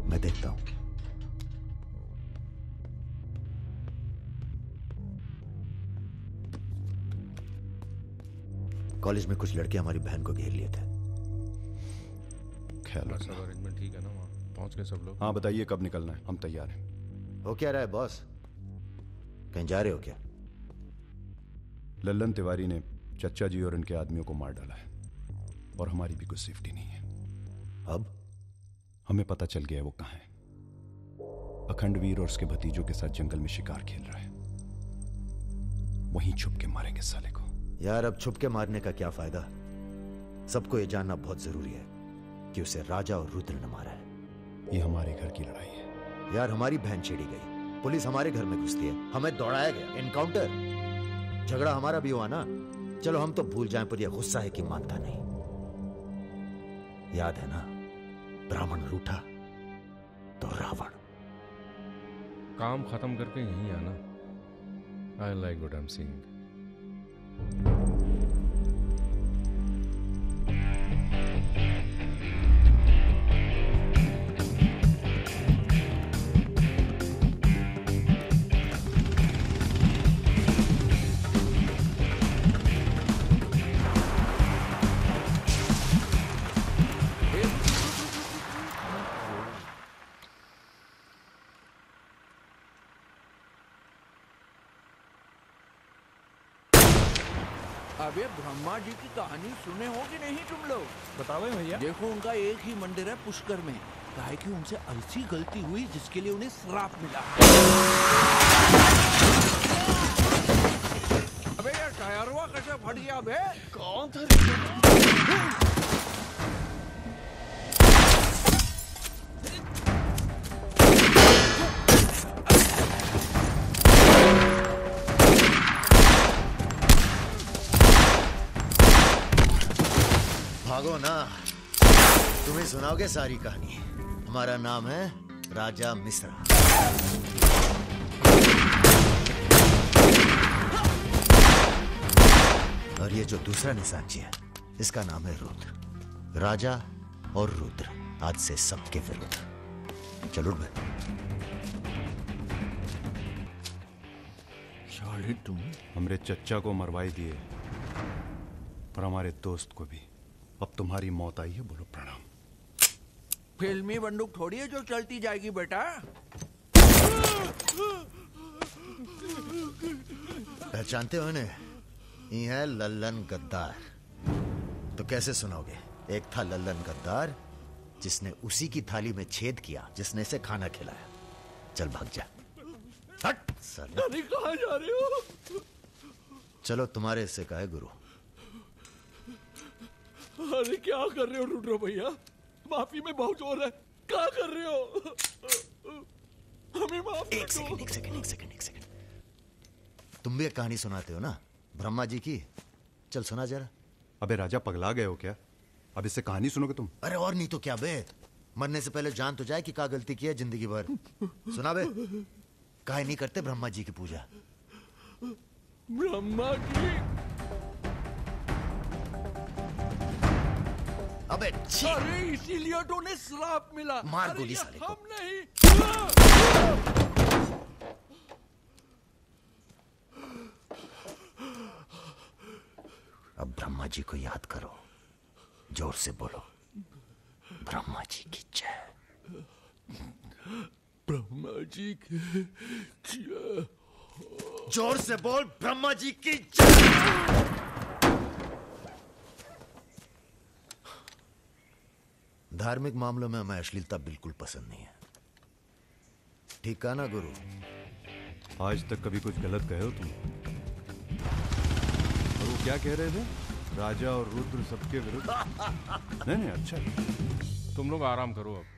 मैं देखता हूं। कॉलेज में कुछ लड़के हमारी बहन को घेर लिए थे। ख्याल रखना। सब अरेंजमेंट ठीक है ना? वहाँ पहुँच गए सब लोग? हाँ बताइए कब निकलना है, हम तैयार हैं। हो क्या रहा है बॉस? कहीं जा रहे हो क्या? लल्लन तिवारी ने चच्चा जी और इनके आदमियों को मार डाला है और हमारी भी कुछ सेफ्टी नहीं है। अब हमें पता चल गया है वो कहाँ है। अखंड वीर और उसके भतीजों के साथ जंगल में शिकार खेल रहा है। वहीं छुप के मारेंगे साले को। यार अब छुप के मारने का क्या फायदा? सबको ये जानना बहुत जरूरी है कि उसे राजा और रुद्र ने मारा है। ये हमारे घर की लड़ाई है। यार हमारी बहन छेड़ी गई, पुलिस हमारे घर में घुसती है, हमें दौड़ाया गया, एनकाउंटर, झगड़ा हमारा भी हुआ ना। चलो हम तो भूल जाएं, पर यह गुस्सा है कि मानता नहीं। याद है ना, ब्राह्मण रूठा तो रावण। काम खत्म करके यहीं आना। I like what I am seeing. अबे ब्रह्मा जी की कहानी सुने हो कि नहीं तुम लोग? बताओ भैया। देखो उनका एक ही मंदिर है पुष्कर में। काहे कि उनसे ऐसी गलती हुई जिसके लिए उन्हें श्राप मिला। अबे यार टायरवा कैसे फट गया बे? कौन था? भागो ना, तुम्हें सुनाओगे सारी कहानी। हमारा नाम है राजा मिश्रा। और ये जो दूसरा निशानची है, इसका नाम है रुद्र। राजा और रुद्र आज से सबके विरुद्ध। चलो बे। साले तुम हमरे चच्चा को मरवाई दिए और हमारे दोस्त को भी। अब तुम्हारी मौत आई है, बोलो प्रणाम। फिल्मी बंदूक थोड़ी है जो चलती जाएगी बेटा। पहचानते हो इन्हें? ये है लल्लन गद्दार। तो कैसे सुनाओगे? एक था लल्लन गद्दार जिसने उसी की थाली में छेद किया जिसने इसे खाना खिलाया। चल भाग जा। हट साले। अरे कहाँ जा रहे हो? चलो तुम्हारे हिस्से का है गुरु। अरे क्या कर रहे हो रुद्र भैया? माफी में बहुत जोर है। क्या कर रहे हो? हमें माफ कर दो। एक सेकंड। तुम भी एक कहानी सुनाते हो ना ब्रह्मा जी की? चल सुना जरा। अबे राजा पगला गए हो क्या? अब इससे कहानी सुनोगे तुम? अरे और नहीं तो क्या बे, मरने से पहले जान तो जाए कि क्या गलती की है जिंदगी भर। सुना बे। काहे नहीं करते ब्रह्मा जी की पूजा? ब्रह्मा जी? अबे अरे इसीलिए तो उन्हें श्राप मिला। मार अरे गोली ये साले को। हम नहीं। अब ब्रह्मा जी को याद करो, जोर से बोलो, ब्रह्मा जी की जय। ब्रह्मा जी की जय। जोर से बोल, ब्रह्मा जी की जय। धार्मिक मामलों में हमें अश्लीलता बिल्कुल पसंद नहीं है। ठीक कहा ना गुरु? आज तक कभी कुछ गलत कहे हो तुम? और वो क्या कह रहे थे? राजा और रुद्र सबके विरुद्ध। नहीं अच्छा। तुम लोग आराम करो अब।